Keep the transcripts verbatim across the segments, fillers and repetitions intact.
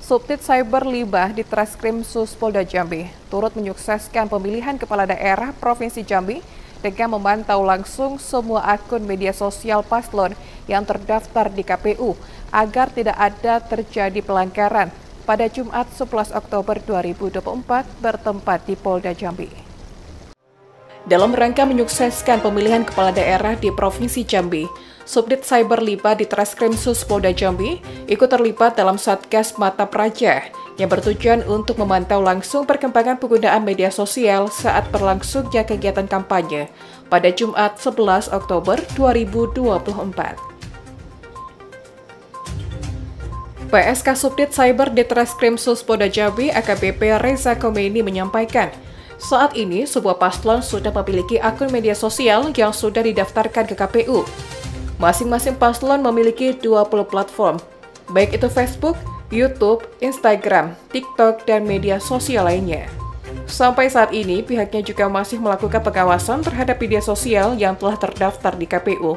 Subdit Cyber Liba di Treskrim Sus Polda Jambi turut menyukseskan pemilihan kepala daerah Provinsi Jambi dengan memantau langsung semua akun media sosial paslon yang terdaftar di K P U agar tidak ada terjadi pelanggaran pada Jumat sebelas Oktober dua ribu dua puluh empat bertempat di Polda Jambi. Dalam rangka menyukseskan pemilihan kepala daerah di Provinsi Jambi, Subdit Cyber Liba di Treskrim Sus Polda Jambi ikut terlibat dalam Satgas Mata Praja yang bertujuan untuk memantau langsung perkembangan penggunaan media sosial saat berlangsungnya kegiatan kampanye pada Jumat sebelas Oktober dua ribu dua puluh empat. P S K Subdit Cyber di Treskrim Sus Polda Jambi A K B P Reza Khomeini menyampaikan, saat ini sebuah paslon sudah memiliki akun media sosial yang sudah didaftarkan ke K P U. Masing-masing paslon memiliki dua puluh platform, baik itu Facebook, YouTube, Instagram, TikTok, dan media sosial lainnya. Sampai saat ini, pihaknya juga masih melakukan pengawasan terhadap media sosial yang telah terdaftar di K P U.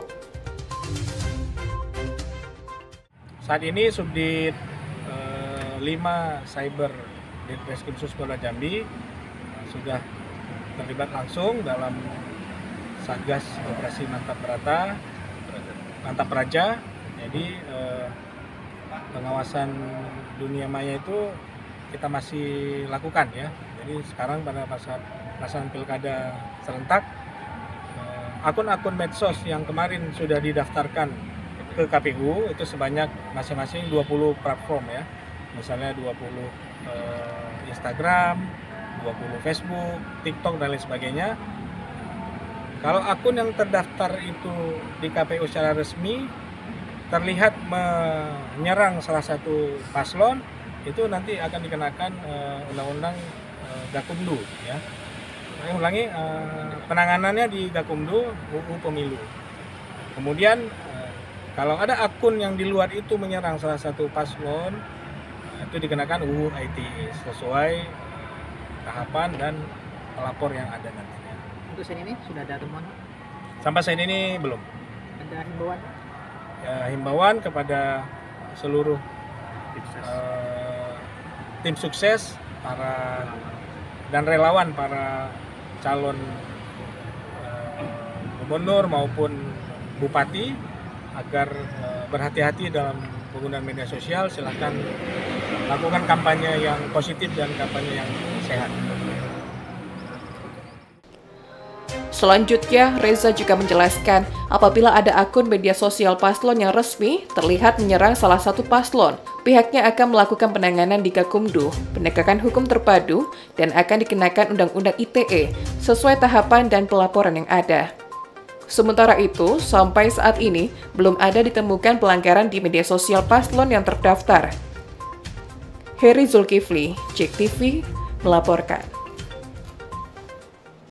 Saat ini Subdit eh, lima Cyber di Treskrim Sus Polda Jambi sudah terlibat langsung dalam Satgas Operasi Mantap Berata, Mantap Praja. Jadi eh, pengawasan dunia maya itu kita masih lakukan ya. Jadi sekarang pada saat pelaksanaan pilkada serentak, akun-akun medsos yang kemarin sudah didaftarkan ke K P U itu sebanyak masing-masing dua puluh platform ya. Misalnya dua puluh eh, Instagram, dua puluh Facebook, TikTok, dan lain sebagainya. Kalau akun yang terdaftar itu di K P U secara resmi terlihat menyerang salah satu paslon, itu nanti akan dikenakan uh, undang-undang uh, Gakumdu ya. Saya ulangi, uh, penanganannya di Gakumdu U U Pemilu. Kemudian uh, kalau ada akun yang di luar itu menyerang salah satu paslon, uh, itu dikenakan U U I T E sesuai tahapan dan pelapor yang ada nantinya. Untuk saat ini sudah ada temuan? Sampai saat ini belum. Ada himbauan? Ya, himbauan kepada seluruh uh, tim sukses para dan relawan para calon uh, gubernur maupun bupati agar uh, berhati-hati dalam penggunaan media sosial. Silakan lakukan kampanye yang positif dan kampanye yang sehat. Selanjutnya, Reza juga menjelaskan apabila ada akun media sosial paslon yang resmi terlihat menyerang salah satu paslon, pihaknya akan melakukan penanganan di Gakumdu, penegakan hukum terpadu, dan akan dikenakan Undang-Undang I T E sesuai tahapan dan pelaporan yang ada. Sementara itu, sampai saat ini belum ada ditemukan pelanggaran di media sosial paslon yang terdaftar. Heri Zulkifli, J E K T V, melaporkan.